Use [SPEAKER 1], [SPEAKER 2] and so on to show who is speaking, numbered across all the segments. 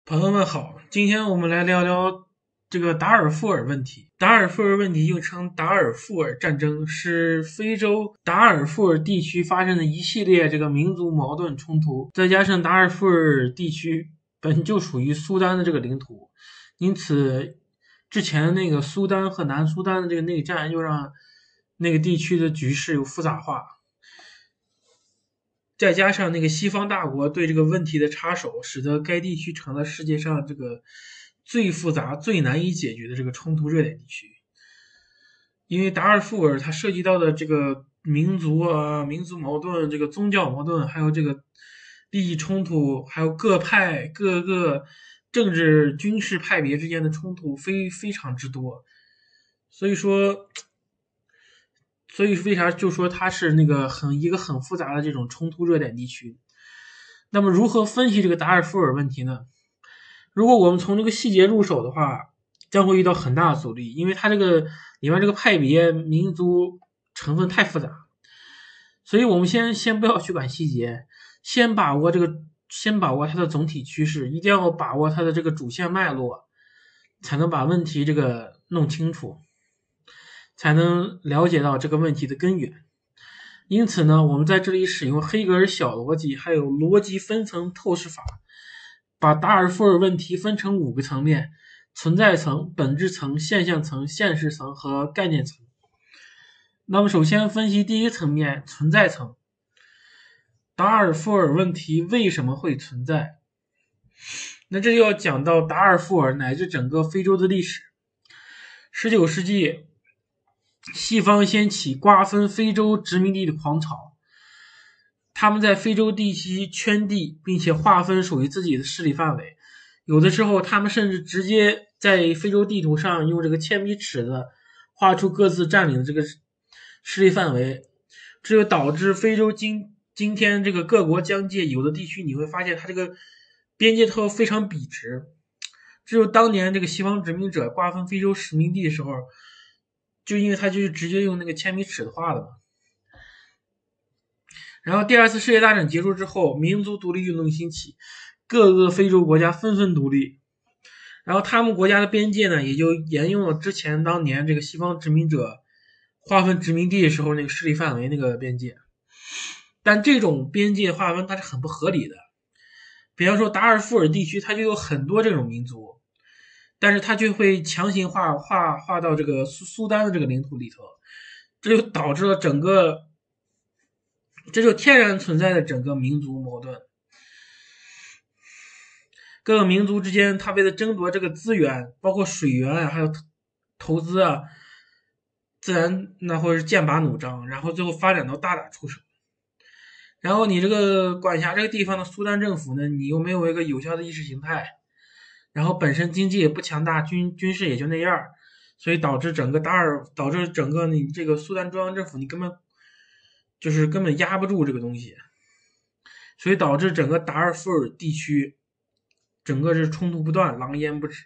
[SPEAKER 1] 朋友们好，今天我们来聊聊这个达尔富尔问题。达尔富尔问题又称达尔富尔战争，是非洲达尔富尔地区发生的一系列这个民族矛盾冲突，再加上达尔富尔地区本就属于苏丹的这个领土，因此之前那个苏丹和南苏丹的这个内战，又让那个地区的局势又复杂化。再加上那个西方大国对这个问题的插手，使得该地区成了世界上这个最复杂、最难以解决的这个冲突热点地区。因为达尔富尔它涉及到的这个民族啊、民族矛盾、这个宗教矛盾，还有这个利益冲突，还有各派各个政治军事派别之间的冲突非常之多。所以说，为啥就说它是那个一个很复杂的这种冲突热点地区？那么如何分析这个达尔富尔问题呢？如果我们从这个细节入手的话，将会遇到很大的阻力，因为它这个里面这个派别、民族成分太复杂，所以我们先不要去管细节，先把握它的总体趋势，一定要把握它的这个主线脉络，才能把问题这个弄清楚，才能了解到这个问题的根源。因此呢，我们在这里使用黑格尔小逻辑，还有逻辑分层透视法，把达尔富尔问题分成5个层面：存在层、本质层、现象层、现实层和概念层。那么首先分析第一层面，存在层。达尔富尔问题为什么会存在？那这就要讲到达尔富尔乃至整个非洲的历史。19世纪，西方掀起瓜分非洲殖民地的狂潮，他们在非洲地区圈地，并且划分属于自己的势力范围。有的时候，他们甚至直接在非洲地图上用这个铅笔尺子画出各自占领的这个势力范围，这就导致非洲今天这个各国疆界有的地区，你会发现它这个边界特非常笔直。只有当年这个西方殖民者瓜分非洲殖民地的时候，就因为他就是直接用那个铅笔尺子画的嘛。然后第2次世界大战结束之后，民族独立运动兴起，各个非洲国家纷纷独立，然后他们国家的边界呢，也就沿用了之前当年这个西方殖民者划分殖民地的时候那个势力范围那个边界。但这种边界划分它是很不合理的。比方说达尔富尔地区，它就有很多这种民族，但是它就会强行划到这个苏丹的这个领土里头，这就导致了这就天然存在的整个民族矛盾。各个民族之间，他为了争夺这个资源，包括水源啊，还有投资啊，自然那或者是剑拔弩张，然后最后发展到大打出手。然后你这个管辖这个地方的苏丹政府呢，你又没有一个有效的意识形态，然后本身经济也不强大，军事也就那样，所以导致整个你这个苏丹中央政府，你根本压不住这个东西，所以导致整个达尔富尔地区整个是冲突不断，狼烟不止。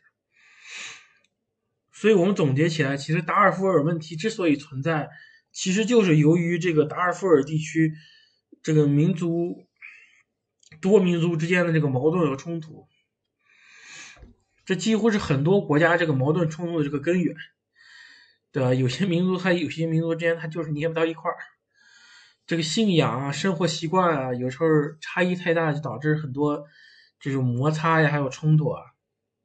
[SPEAKER 1] 所以我们总结起来，其实达尔富尔问题之所以存在，其实就是由于这个达尔富尔地区这个多民族之间的这个矛盾和冲突，这几乎是很多国家这个矛盾冲突的这个根源，对吧？有些民族之间它就是捏不到一块儿，这个信仰啊、生活习惯啊，有时候差异太大，就导致很多这种摩擦呀，还有冲突啊。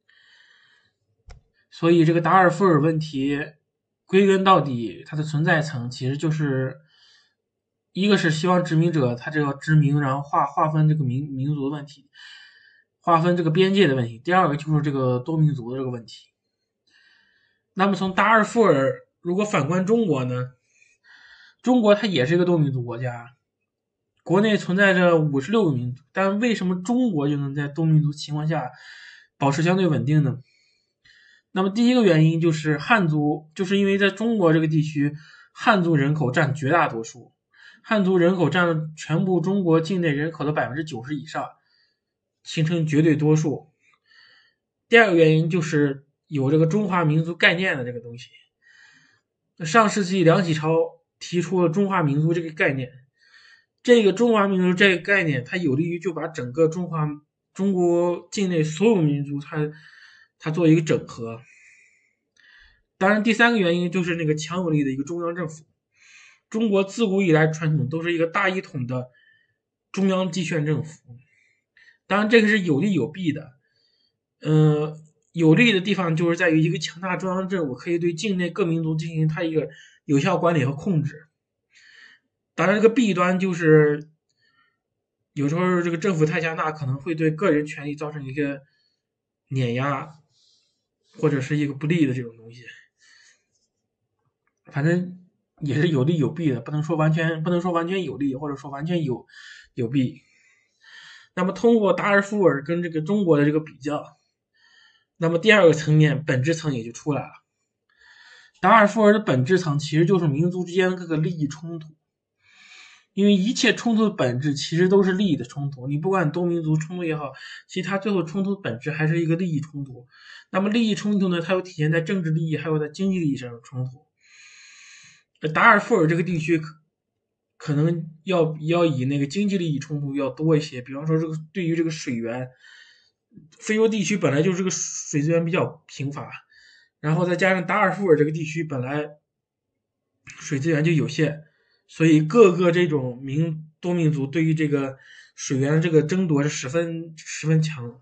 [SPEAKER 1] 所以这个达尔富尔问题归根到底，它的存在层其实就是一个是西方殖民者他这个殖民，然后划分这个民族的问题，划分这个边界的问题。第2个就是这个多民族的这个问题。那么从达尔富尔如果反观中国呢？中国它也是一个多民族国家，国内存在着56个民族，但为什么中国就能在多民族情况下保持相对稳定呢？那么第一个原因就是汉族，就是因为在中国这个地区，汉族人口占绝大多数，汉族人口占了全部中国境内人口的90%以上，形成绝对多数。第2个原因就是有这个中华民族概念的这个东西。上世纪梁启超提出了中华民族这个概念，这个中华民族这个概念，它有利于就把整个中华中国境内所有民族它做一个整合。当然，第三个原因就是那个强有力的一个中央政府。中国自古以来传统都是一个大一统的中央集权政府，当然这个是有利有弊的。有利的地方就是在于一个强大中央政府可以对境内各民族进行它一个有效管理和控制。当然，这个弊端就是有时候这个政府太强大，可能会对个人权利造成一个碾压，或者是一个不利的这种东西。反正也是有利有弊的，不能说完全有利，或者说完全有弊。那么通过达尔富尔跟这个中国的这个比较，那么第二个层面本质层也就出来了。达尔富尔的本质层其实就是民族之间的各个利益冲突，因为一切冲突的本质其实都是利益的冲突。你不管多民族冲突也好，其实它最后冲突的本质还是一个利益冲突。那么利益冲突呢，它又体现在政治利益还有在经济利益上的冲突。达尔富尔这个地区可能要以那个经济利益冲突要多一些，比方说这个对于这个水源，非洲地区本来就是这个水资源比较贫乏，然后再加上达尔富尔这个地区本来水资源就有限，所以各个这种多民族对于这个水源的这个争夺是十分强。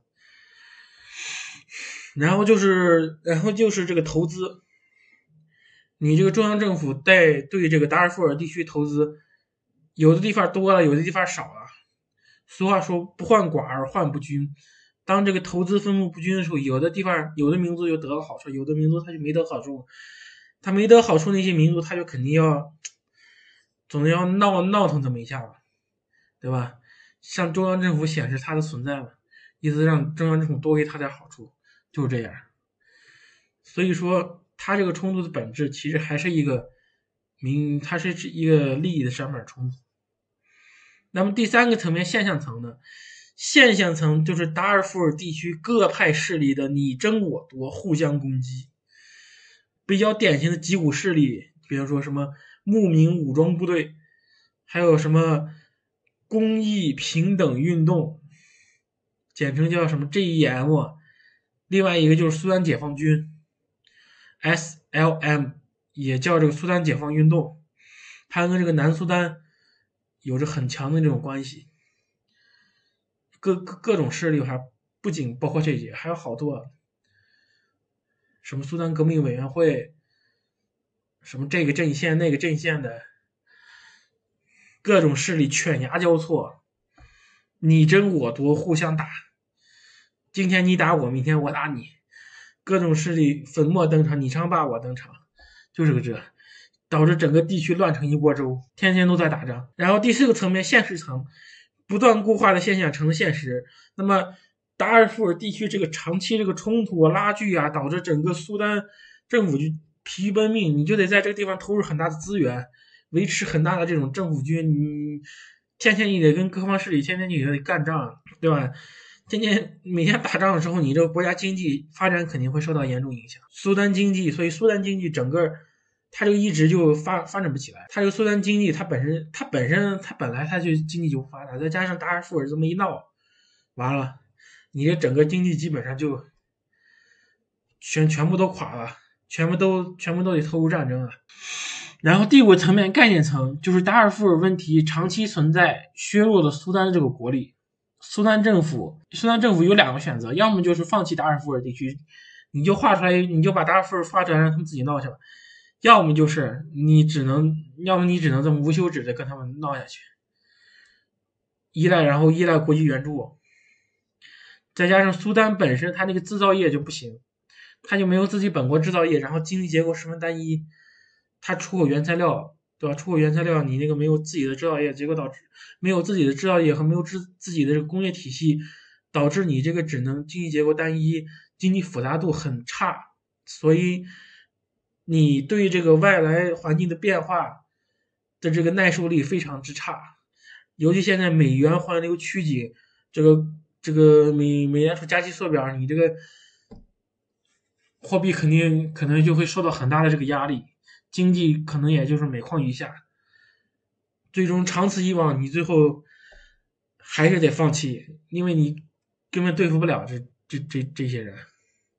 [SPEAKER 1] 然后就是这个投资。你这个中央政府对这个达尔富尔地区投资，有的地方多了，有的地方少了。俗话说不患寡而患不均，当这个投资分布不均的时候，有的地方有的民族就得了好处，有的民族他就没得好处。他没得好处那些民族他就肯定总要闹腾这么一下吧，对吧？向中央政府显示他的存在嘛，意思让中央政府多给他点好处，就是这样。所以说它这个冲突的本质其实还是它是一个利益的上面冲突。那么第三个层面现象层呢？现象层就是达尔富尔地区各派势力的你争我夺，互相攻击。比较典型的几股势力，比方说什么牧民武装部队，还有什么公益平等运动，简称叫什么 JEM。另外一个就是苏丹解放军 SLM， 也叫这个苏丹解放运动，它跟这个南苏丹有着很强的这种关系。各种势力还不仅包括这些，还有好多，什么苏丹革命委员会，什么这个阵线那个阵线的，各种势力犬牙交错，你争我夺，互相打。今天你打我，明天我打你，各种势力粉墨登场，你称霸我登场，就是这，导致整个地区乱成一锅粥，天天都在打仗。然后第四个层面，现实层，不断固化的现象成了现实。那么达尔富尔地区这个长期这个冲突啊、拉锯啊，导致整个苏丹政府就疲于奔命，你就得在这个地方投入很大的资源，维持很大的这种政府军，你天天你得跟各方势力天天你得干仗，对吧？每天打仗的时候，你这个国家经济发展肯定会受到严重影响。所以苏丹经济整个它就一直就发展不起来。它这个苏丹经济它本来它就经济就不发达，再加上达尔富尔这么一闹，完了，你这整个经济基本上就全部都垮了，全部都得投入战争了。然后第五个层面概念层就是达尔富尔问题长期存在，削弱了苏丹这个国力。苏丹政府有两个选择，要么就是放弃达尔富尔地区，你就把达尔富尔画出来让他们自己闹去了，要么你只能这么无休止的跟他们闹下去，依赖国际援助。再加上苏丹本身它那个制造业就不行，它就没有自己本国制造业，然后经济结构十分单一，它出口原材料，对吧？出口原材料你那个没有自己的制造业，结果导致没有自己的制造业和没有自己的这个工业体系，导致你这个只能经济结构单一，经济复杂度很差，所以你对这个外来环境的变化的这个耐受力非常之差。尤其现在美元环流趋紧，这个美联储加息缩表，你这个货币可能就会受到很大的这个压力，经济可能也就是每况愈下，最终长此以往，你最后还是得放弃，因为你根本对付不了这些人。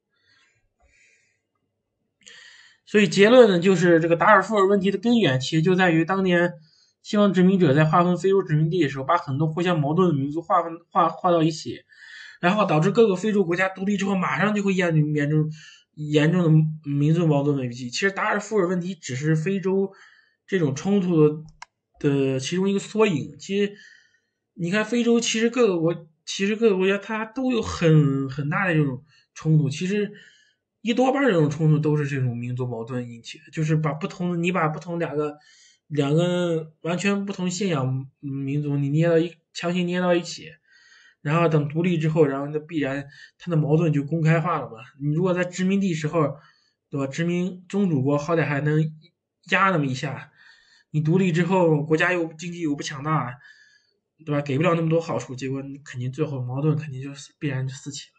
[SPEAKER 1] 所以结论呢，就是这个达尔富尔问题的根源，其实就在于当年西方殖民者在划分非洲殖民地的时候，把很多互相矛盾的民族划到一起，然后导致各个非洲国家独立之后，马上就会严重的民族矛盾危机。其实达尔富尔问题只是非洲这种冲突的其中一个缩影。其实你看，非洲其实各个国家它都有很大的这种冲突。其实一多半这种冲突都是这种民族矛盾引起的，就是你把不同两个完全不同信仰民族你强行捏到一起。然后等独立之后，然后那必然它的矛盾就公开化了嘛。你如果在殖民地时候，对吧？殖民宗主国好歹还能压那么一下，你独立之后，国家经济又不强大，对吧？给不了那么多好处，结果你肯定最后矛盾肯定必然就四起了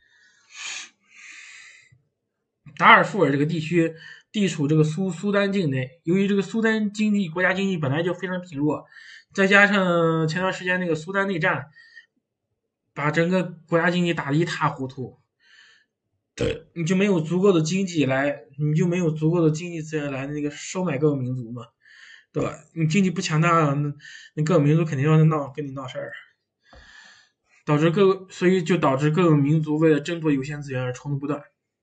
[SPEAKER 1] 呗。达尔富尔这个地区地处这个苏丹境内，由于这个苏丹国家经济本来就非常贫弱，再加上前段时间那个苏丹内战。把整个国家经济打得一塌糊涂，你就没有足够的经济资源来那个收买各个民族嘛，对吧？你经济不强大，那各个民族肯定要跟你闹事儿，所以就导致各个民族为了争夺有限资源而冲突不断。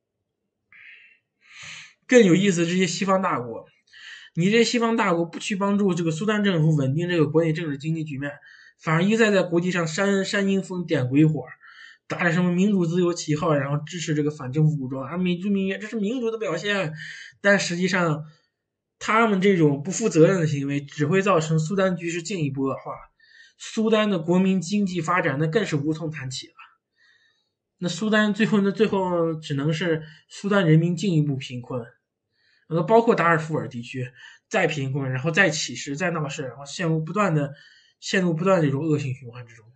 [SPEAKER 1] 更有意思，这些西方大国，你这些西方大国不去帮助这个苏丹政府稳定这个国内政治经济局面，反而一再在国际上煽阴风点鬼火，打着什么民主自由旗号，然后支持这个反政府武装啊，美猪民乐，这是民主的表现。但实际上，他们这种不负责任的行为只会造成苏丹局势进一步恶化，苏丹的国民经济发展那更是无从谈起了。那苏丹最后只能是苏丹人民进一步贫困，包括达尔富尔地区再贫困，然后再起事，再闹事，然后陷入不断这种恶性循环之中。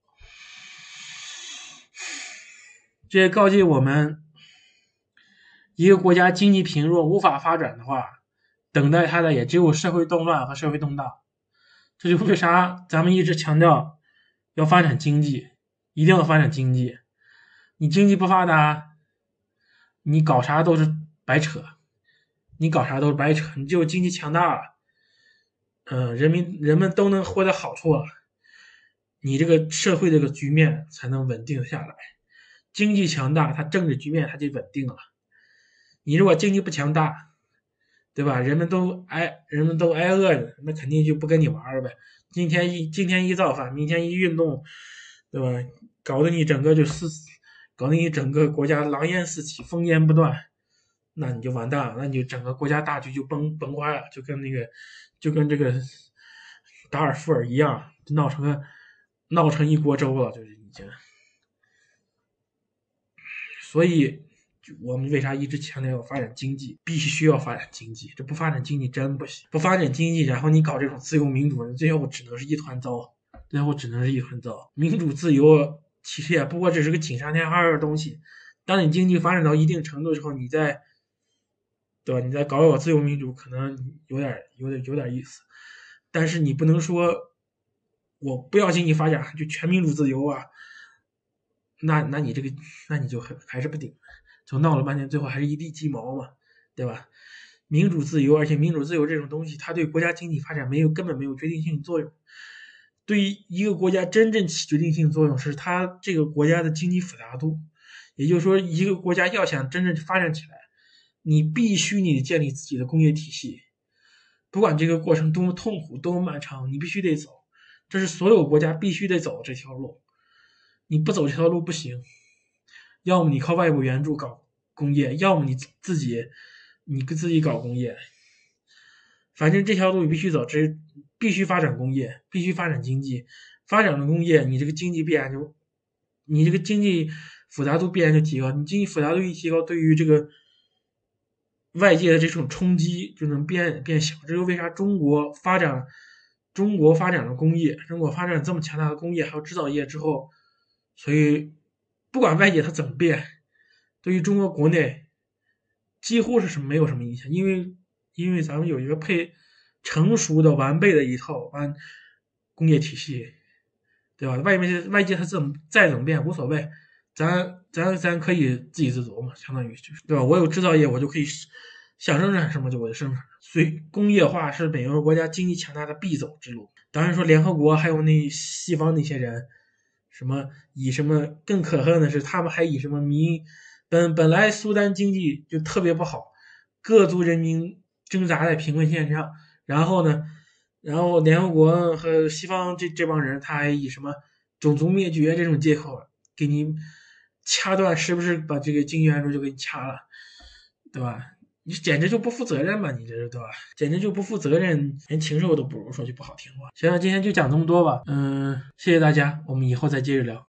[SPEAKER 1] 这也告诫我们，一个国家经济贫弱无法发展的话，等待它的也只有社会动乱和社会动荡。这就为啥咱们一直强调要发展经济，一定要发展经济。你经济不发达，你搞啥都是白扯。你只有经济强大了，人们都能获得好处了，你这个社会这个局面才能稳定下来。经济强大，它政治局面它就稳定了。你如果经济不强大，对吧？人们都挨饿着，那肯定就不跟你玩了呗。今天一造反，明天一运动，对吧？搞得你整个国家狼烟四起，烽烟不断，那你就完蛋了，那你就整个国家大局就崩坏了，就跟这个达尔富尔一样，闹成一锅粥了，就是已经。所以我们为啥一直强调要发展经济？必须要发展经济，这不发展经济真不行。不发展经济，然后你搞这种自由民主，最后只能是一团糟。民主自由其实也不过只是个锦上添花的东西。当你经济发展到一定程度之后，对吧？你再搞自由民主，可能有点意思。但是你不能说我不要经济发展就全民主自由啊，那你就还是不顶，就闹了半天，最后还是一地鸡毛嘛，对吧？民主自由，而且民主自由这种东西，它对国家经济发展根本没有决定性作用。对于一个国家真正起决定性作用是它这个国家的经济复杂度，也就是说，一个国家要想真正发展起来，你必须得建立自己的工业体系，不管这个过程多么痛苦、多么漫长，你必须得走，这是所有国家必须得走的这条路。你不走这条路不行，要么你靠外部援助搞工业，要么你自己搞工业。反正这条路你必须走，必须发展工业，必须发展经济。发展了工业，你这个经济复杂度必然就提高。你经济复杂度一提高，对于这个外界的这种冲击就能变小。这就为啥中国发展了工业，中国发展这么强大的工业还有制造业之后，所以不管外界它怎么变，对于中国国内几乎是没有什么影响，因为咱们有一个成熟的完备的一套工业体系， 对吧？外界它再怎么变无所谓，咱可以自给自足嘛，相当于就是对吧？我有制造业，我就可以想生产什么就我就生产。所以工业化是每个国家经济强大的必走之路。当然说联合国还有那西方那些人，什么更可恨的是，他们还以什么本来苏丹经济就特别不好，各族人民挣扎在贫困线上，然后呢，然后联合国和西方这帮人，他还以什么种族灭绝这种借口给你掐断，是不是把这个经济援助就给你掐了，对吧？你简直就不负责任嘛！你这是对吧？简直就不负责任，连禽兽都不如，说句不好听话。行了，今天就讲这么多吧。谢谢大家，我们以后再接着聊。